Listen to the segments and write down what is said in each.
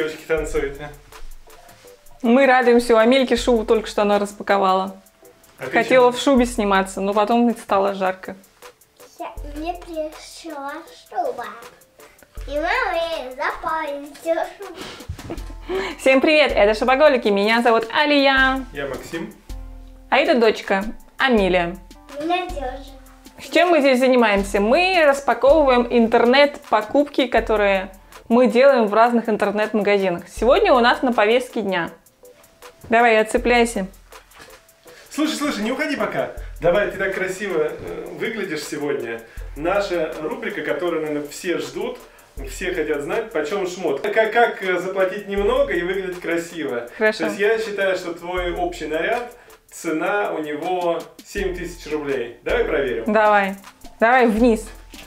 девочки танцуете? Мы радуемся, у Амельки шубу только что она распаковала. Хотела в шубе сниматься, но потом стало жарко. Мне пришла шуба. И мама запомнила шубу. Всем привет, это Шопоголики, меня зовут Алия. Я Максим. А это дочка Амелия. Меня Дёжа. С чем мы здесь занимаемся? Мы распаковываем интернет-покупки, которые мы делаем в разных интернет-магазинах. Сегодня у нас на повестке дня. Давай, отцепляйся. Слушай, не уходи пока. Давай, ты так красиво выглядишь сегодня. Наша рубрика, которую, наверное, все ждут, все хотят знать, почем шмот. Как заплатить немного и выглядеть красиво. Хорошо. То есть я считаю, что твой общий наряд, цена у него 7000 рублей. Давай проверим. Давай вниз.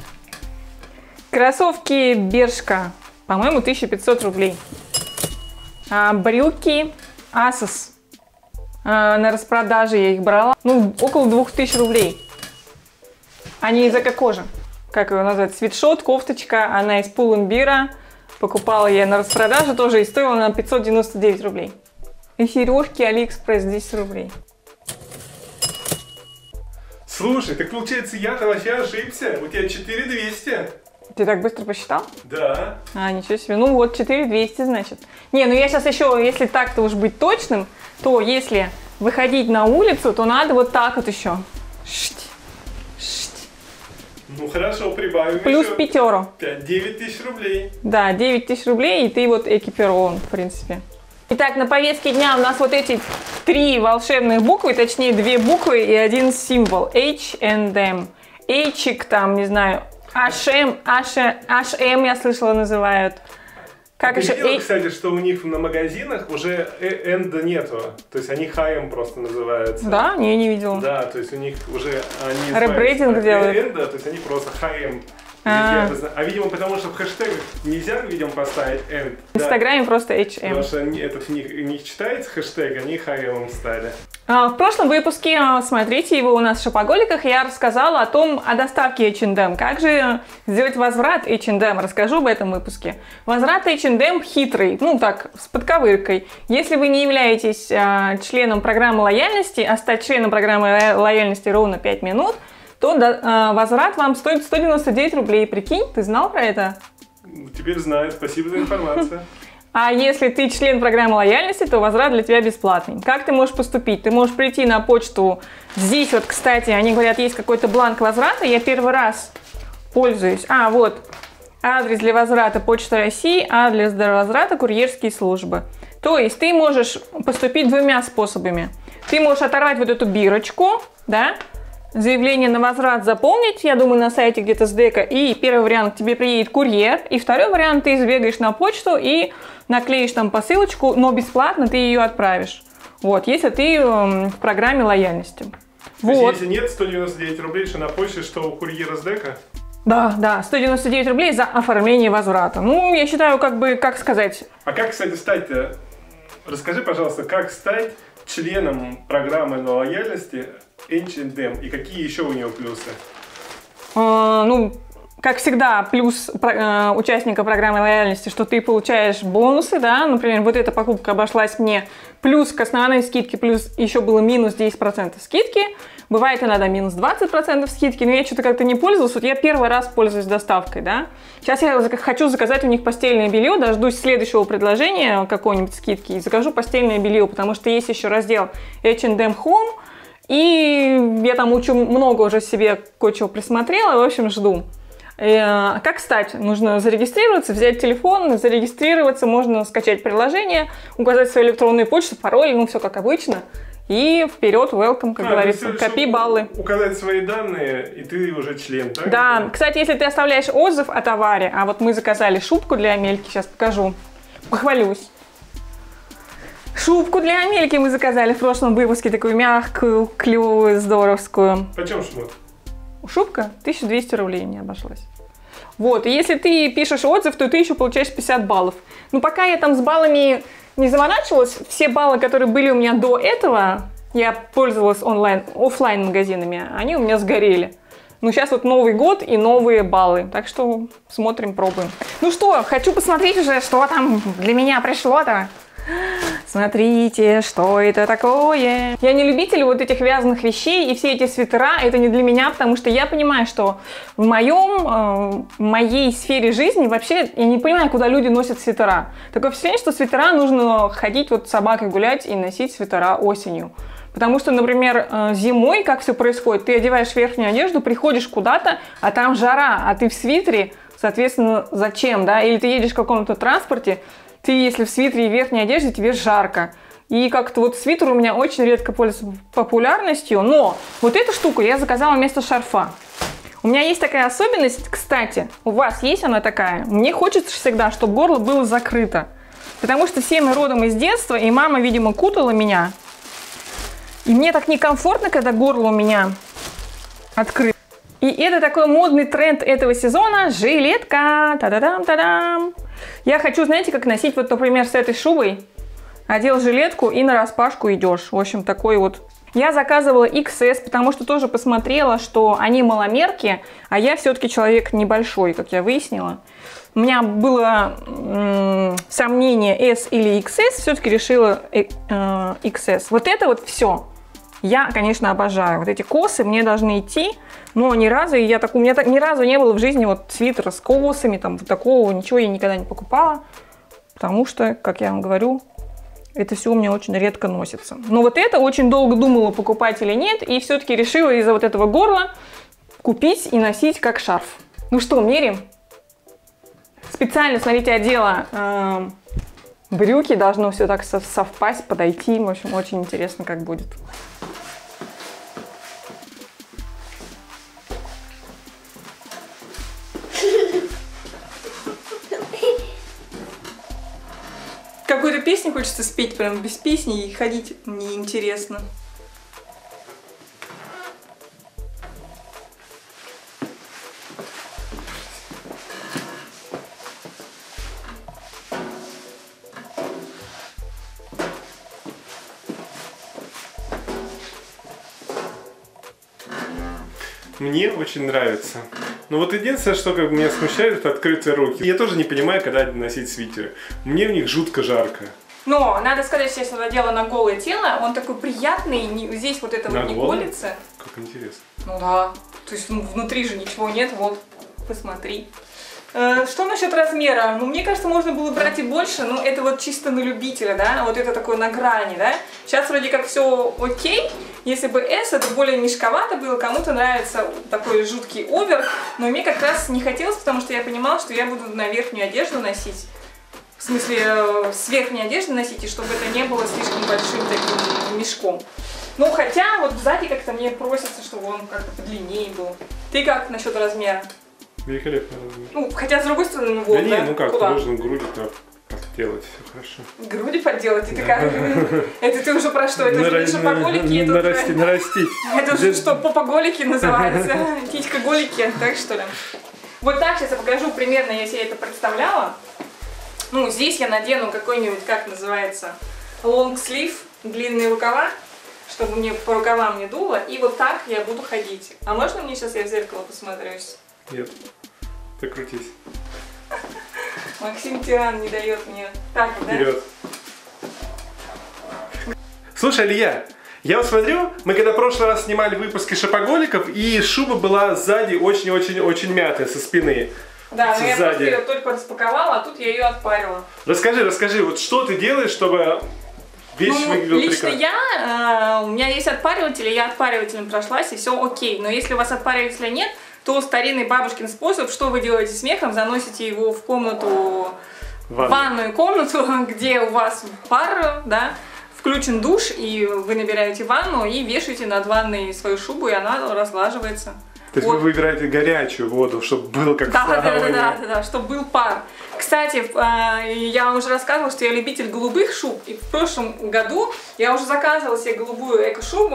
Кроссовки Бершка, по-моему, 1500 рублей. Брюки Asos. На распродаже я их брала. Ну, около 2000 рублей. Они из эко-кожи. Как его назвать? Свитшот, кофточка. Она из Pull&Bear. Покупала я на распродаже тоже и стоила она 599 рублей. И сережки AliExpress 10 рублей. Слушай, так получается, я-то вообще ошибся. У тебя 4200. Ты так быстро посчитал? Да. Ничего себе. Ну вот, 4200, значит. Не, ну я сейчас еще, если так-то уж быть точным, то если выходить на улицу, то надо вот так вот еще. Ну хорошо, прибавим плюс еще. пятеру. 9000 рублей. Да, 9000 рублей, и ты вот экипирован, в принципе. Итак, на повестке дня у нас вот эти 3 волшебных буквы, точнее 2 буквы и 1 символ. H&M. Эйчик там, не знаю, H&M, я слышала, называют. Как ты еще? видела, кстати, что у них на магазинах уже энда нету. То есть они H&M просто называются. Да? Не видела. Да, то есть у них уже они ребрендинг делают. Энда, то есть они просто H&M. Видимо, потому что в хэштегах нельзя, видимо, поставить end. В Инстаграме просто H&M. Потому что этот у них читается хэштег, они H&M стали. В прошлом выпуске, смотрите его у нас в Шопоголиках, я рассказала о доставке H&M. Как же сделать возврат H&M? Расскажу в этом выпуске. Возврат H&M хитрый, ну так, с подковыркой. Если вы не являетесь членом программы лояльности, а стать членом программы лояльности ровно 5 минут, то возврат вам стоит 199 рублей. Прикинь, ты знал про это? Теперь знаю, спасибо за информацию. А если ты член программы лояльности, то возврат для тебя бесплатный. Как ты можешь поступить? Ты можешь прийти на почту. Здесь вот, кстати, они говорят, есть какой-то бланк возврата. Я первый раз пользуюсь. Вот. Адрес для возврата Почта России, адрес для возврата курьерские службы. То есть ты можешь поступить 2 способами. Ты можешь оторвать вот эту бирочку, да? Заявление на возврат заполнить, я думаю, на сайте где-то СДЭКа. И первый вариант, к тебе приедет курьер. И второй вариант, ты сбегаешь на почту и наклеишь там посылочку, но бесплатно ты ее отправишь. Вот, если ты в программе лояльности. То есть, если нет, 199 рублей, что на почте, что у курьера СДЭКа? Да, 199 рублей за оформление возврата. Ну, я считаю, как сказать. А как, кстати, стать-то? Расскажи, пожалуйста, как стать членом программы лояльности H&M и какие еще у него плюсы? Ну, как всегда, плюс участника программы лояльности, что ты получаешь бонусы, да, например, вот эта покупка обошлась мне плюс к основной скидке, плюс еще было минус 10% скидки, бывает иногда минус 20% скидки, но я что-то как-то не пользовалась, вот я первый раз пользуюсь доставкой, да. Сейчас я хочу заказать у них постельное белье, дождусь следующего предложения какой-нибудь скидки и закажу постельное белье, потому что есть еще раздел H&M Home, и я там много уже себе кое-чего присмотрела, в общем, жду. Как стать? Нужно зарегистрироваться, взять телефон, зарегистрироваться, можно скачать приложение, указать свою электронную почту, пароль, ну все как обычно. И вперед, welcome, как говорится, копи баллы. Указать свои данные, и ты уже член, так? Да, кстати, если ты оставляешь отзыв о товаре, а вот мы заказали шубку для Амельки, сейчас покажу, похвалюсь. Шубку для Амельки мы заказали в прошлом выпуске, такую мягкую, клевую, здоровскую. Почем шмот? Шубка 1200 рублей мне обошлась. Вот, и если ты пишешь отзыв, то ты еще получаешь 50 баллов. Но пока я там с баллами не заморачивалась, все баллы, которые были у меня до этого, я пользовалась офлайн магазинами, они у меня сгорели. Ну, сейчас вот Новый год и новые баллы. Так что смотрим, пробуем. Ну что, хочу посмотреть уже, что там для меня пришло-то. Смотрите, что это такое. Я не любитель вот этих вязаных вещей, и все эти свитера, это не для меня, потому что я понимаю, что в моей сфере жизни вообще я не понимаю, куда люди носят свитера. Такое впечатление, что свитера нужно ходить вот с собакой гулять и носить свитера осенью. Потому что, например, зимой, как все происходит, ты одеваешь верхнюю одежду, приходишь куда-то, а там жара, а ты в свитере, соответственно, зачем, да? Или ты едешь в каком-то транспорте, ты, если в свитере и верхней одежде, тебе жарко. И как-то вот свитер у меня очень редко пользуется популярностью, но вот эту штуку я заказала вместо шарфа. У меня есть такая особенность, кстати, у вас есть она такая? Мне хочется всегда, чтобы горло было закрыто. Потому что все мы родом из детства, и мама, видимо, кутала меня. И мне так некомфортно, когда горло у меня открыто. И это такой модный тренд этого сезона – жилетка. Та-да-дам, та-дам. Я хочу, знаете, как носить, вот, например, с этой шубой. Одел жилетку и нараспашку идешь. В общем, такой вот. Я заказывала XS, потому что тоже посмотрела, что они маломерки, а я все-таки человек небольшой, как я выяснила. У меня было сомнение, S или XS, все-таки решила XS. Вот это вот все. Я, конечно, обожаю. Вот эти косы мне должны идти, но ни разу, у меня ни разу не было в жизни вот свитера с косами, там вот такого, ничего я никогда не покупала, потому что, как я вам говорю, это все у меня очень редко носится. Но вот это очень долго думала, покупать или нет, и все-таки решила из-за вот этого горла купить и носить как шарф. Ну что, меряем? Специально, смотрите, одела брюки, должно все так совпасть, подойти. В общем, очень интересно, как будет. Какую-то песню хочется спеть, прям без песни, и ходить неинтересно. Мне очень нравится. Но вот единственное, что как бы меня смущает, это открытые руки. Я тоже не понимаю, когда носить свитеры. Мне в них жутко жарко. Но надо сказать, что если надела на голое тело, он такой приятный, здесь вот это вот не колется. Как интересно. Ну да, то есть внутри же ничего нет, вот, посмотри. Что насчет размера? Ну, мне кажется, можно было брать и больше, но это вот чисто на любителя, да, вот это такое на грани, да. Сейчас вроде как все окей, если бы S, это более мешковато было, кому-то нравится такой жуткий овер, но мне как раз не хотелось, потому что я понимала, что я буду на верхнюю одежду носить, в смысле, с верхней одежды носить, и чтобы это не было слишком большим таким мешком. Ну, хотя вот сзади как-то мне просится, чтобы он как-то подлиннее был. Ты как насчет размера? Великолепно размер. Ну, хотя с другой стороны, вот, да не, ну как, куда? можно груди так подделать, все хорошо. Груди подделать? И ты как? Это ты уже про что? Это уже не шопоголики? Нарастить. Это уже что, попоголики называется? Титька-голики, так что ли? Вот так сейчас я покажу примерно, я себе это представляла. Ну, здесь я надену какой-нибудь, как называется, long sleeve, длинные рукава, чтобы мне по рукавам не дуло. И вот так я буду ходить. А можно мне сейчас я в зеркало посмотрюсь? Нет. Покрутись. Максим Тиран не дает мне. Так, вперед. Да? Слушай, Илья, я вот смотрю, мы когда в прошлый раз снимали выпуски шопоголиков, и шуба была сзади очень-очень-очень мятая со спины. Да, но я просто ее только распаковала, а тут я ее отпарила. Расскажи, вот что ты делаешь, чтобы вещь выглядела лично прекрасно? у меня есть отпариватель, и я отпаривателем прошлась, и все окей. Но если у вас отпаривателя нет, то старинный бабушкин способ, что вы делаете с мехом, заносите его в комнату, ванную комнату, где у вас пар, да, включен душ, и вы набираете ванну и вешаете над ванной свою шубу, и она разлаживается. То есть вот. Вы выбираете горячую воду, чтобы было как в сауне. Да, чтобы был пар. Кстати, я вам уже рассказывала, что я любитель голубых шуб, и в прошлом году я уже заказывала себе голубую эко-шубу,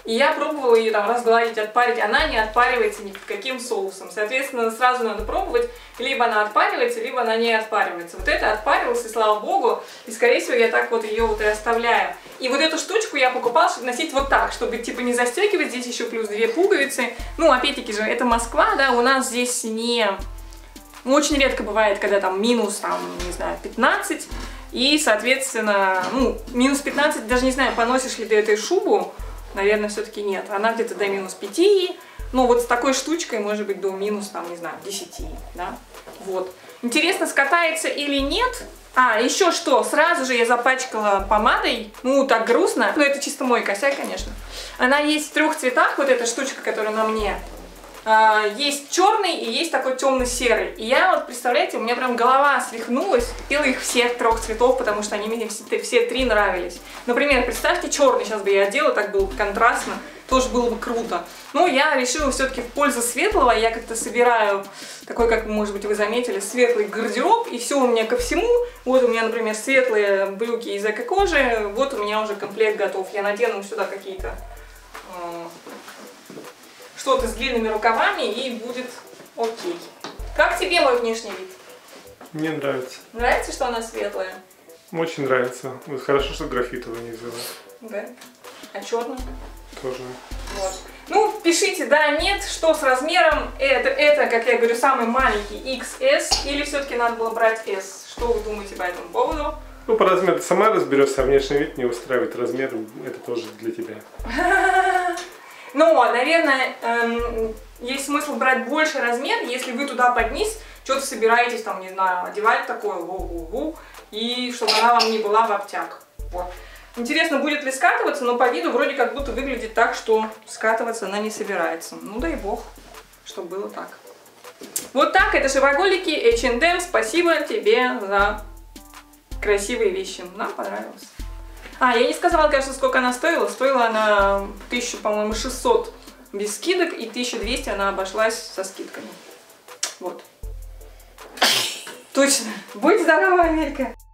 И я пробовала ее там разгладить, отпарить. Она не отпаривается ни под каким соусом. Соответственно, сразу надо пробовать. Либо она отпаривается, либо она не отпаривается. Вот это отпаривалось, и слава богу. И, скорее всего, я так вот ее вот и оставляю. И вот эту штучку я покупала, чтобы носить вот так. Чтобы, типа, не застегивать. Здесь еще плюс 2 пуговицы. Ну, опять-таки же, это Москва, да. У нас здесь не... Ну, очень редко бывает, когда там минус, там, не знаю, 15. И, соответственно, ну, минус 15, даже не знаю, поносишь ли ты эту шубу. Наверное, все-таки нет. Она где-то до минус 5, но вот с такой штучкой может быть до минус, там, не знаю, 10, да? Вот. Интересно, скатается или нет? А, еще что, сразу же я запачкала помадой, ну, так грустно, но это чисто мой косяк, конечно. Она есть в 3 цветах, вот эта штучка, которая на мне. Есть черный и есть такой темно-серый. И я вот, представляете, у меня прям голова свихнулась. Хотела их всех 3 цветов, потому что они мне все 3 нравились. Например, представьте, черный сейчас бы я одела, так было бы контрастно, тоже было бы круто. Но я решила все-таки в пользу светлого. Я как-то собираю такой, как, может быть, вы заметили, светлый гардероб. И все у меня ко всему. Вот у меня, например, светлые брюки из эко-кожи. Вот у меня уже комплект готов. Я надену сюда какие-то... что-то с длинными рукавами, и будет окей. Как тебе мой внешний вид? Мне нравится. Нравится, что она светлая? Очень нравится. Вот хорошо, что графитовый не взяла. Да. А черный? Тоже. Вот. Ну, пишите, да, нет, что с размером. Это, как я говорю, самый маленький XS, или все-таки надо было брать S? Что вы думаете по этому поводу? Ну, по размеру ты сама разберешься, а внешний вид не устраивает. Размер это тоже для тебя. Но, наверное, есть смысл брать больше размер, если вы туда под низ что-то собираетесь, там, не знаю, одевать такое, и чтобы она вам не была в обтяг. Вот. Интересно, будет ли скатываться, но по виду вроде как будто выглядит так, что скатываться она не собирается. Ну, дай бог, чтобы было так. Вот так, это шопоголики H&M. Спасибо тебе за красивые вещи. Нам понравилось. А, я не сказала, конечно, сколько она стоила. Стоила она 1000, по-моему, 600 без скидок, и 1200 она обошлась со скидками. Вот. Точно. Будь здорова, Амелька!